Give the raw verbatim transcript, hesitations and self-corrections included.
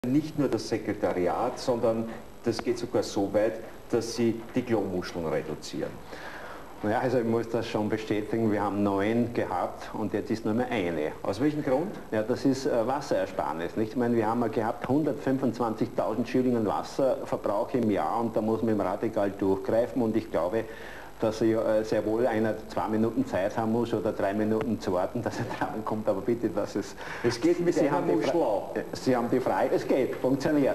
Nicht nur das Sekretariat, sondern das geht sogar so weit, dass Sie die Klomuscheln reduzieren. Ja, also ich muss das schon bestätigen, wir haben neun gehabt und jetzt ist nur mehr eine. Aus welchem Grund? Ja, das ist äh, Wasserersparnis. Nicht? Ich meine, wir haben ja gehabt hundertfünfundzwanzigtausend Schillingen Wasserverbrauch im Jahr und da muss man im Radikal durchgreifen und ich glaube, dass er sehr wohl einer zwei Minuten Zeit haben muss oder drei Minuten zu warten, dass er dran kommt, aber bitte, dass es... Es geht mit Sie einer haben die Muschel auch. Sie haben die Frage, es geht, funktioniert.